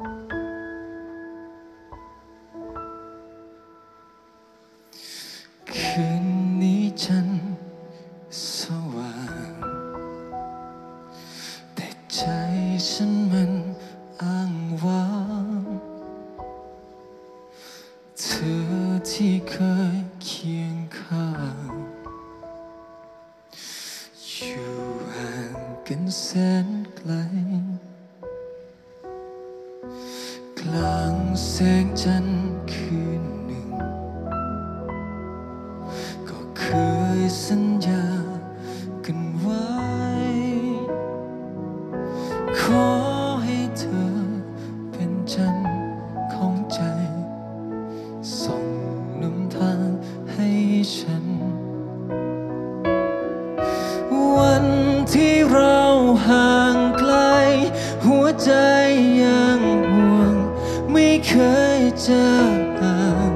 คืนนี้จันทร์สว่างแต่ใจฉันมันอ้างว้างเธอที่เคยเคียงข้างอยู่ห่างกันแสนไกลกลางแสงจันทร์คืนหนึ่งก็เคยสัญญากันไว้ขอให้เธอเป็นจันทร์ของใจส่องนำทางให้ฉันวันที่เราห่างไกลหัวใจยังห่วงไม่เคยเจอห่าง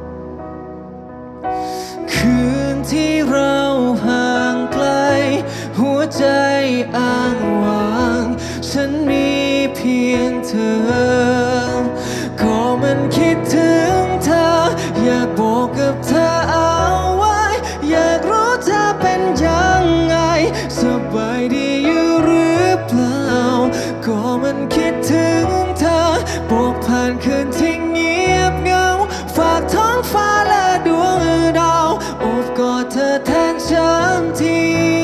คืนที่เราห่างไกลหัวใจอ้างว้างฉันมีเพียงเธอก็มันคิดถึงเธออยากบอกกับเธอเอาไว้อยากรู้เธอเป็นยังไงสบายดีอยู่หรือเปล่าก็มันคิดถึงเธอบอกผ่านคืนที่เงียบเหงาฝากท้องฟ้าและดวงดาวโอบกอดเธอแทนฉันที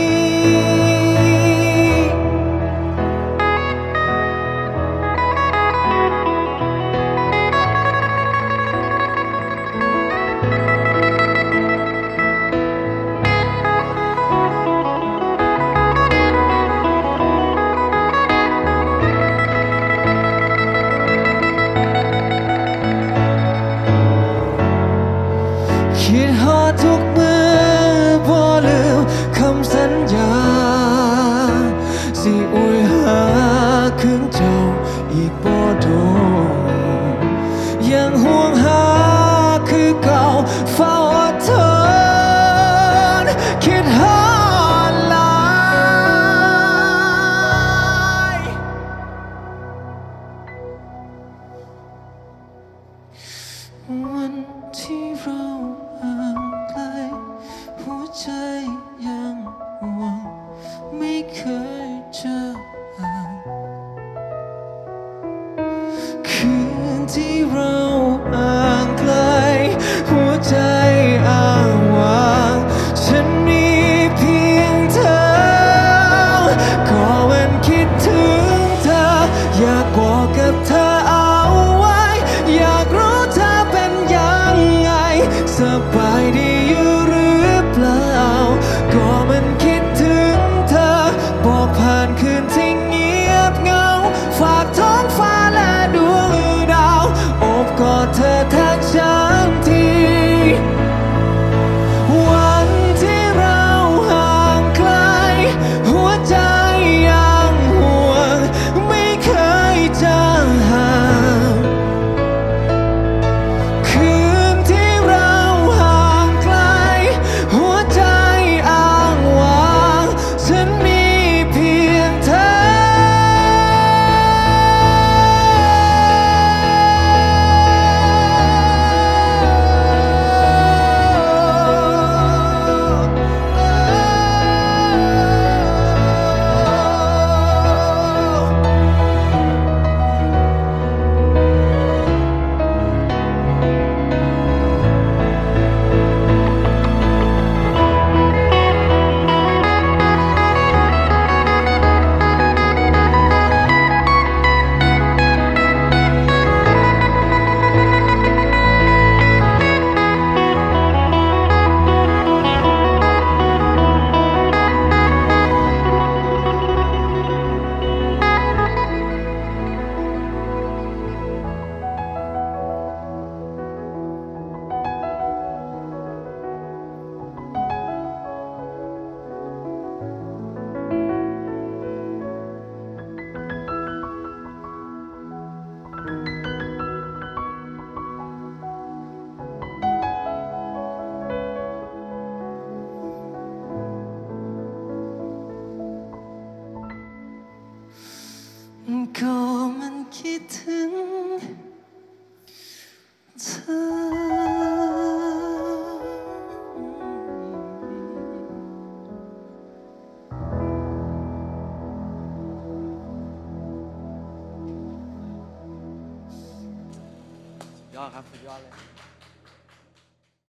คิดฮอดทุกมือบ่ลืมคำสัญญาสิอวยหาคืนเจ้าอีกบ่โดนยังห่วงหาคือเก่าเฝ้าอดทนคิดฮอดหลายวันที่เราห่างไกลหัวใจยังห่วงไม่เคยเจอห่างคืนที่เราห่างไกลหัวใจอ้างว้างฉันมีเพียงเธอก็มันคิดถึงเธออยากบอกกับเธอเอาไว้อยากรู้เธอเป็นยังไงสบายดีอยู่หรือเปล่าก็มันคิดถึงเธอบอกผ่านคืนที่เงียบเหงาฝากท้องฟ้าและดวงดาวโอบกอดเธอแทนฉันทีวันที่เราห่างไกลหัวใจยังห่วงไม่เคยจะห่าอดครับสุดยอดเลย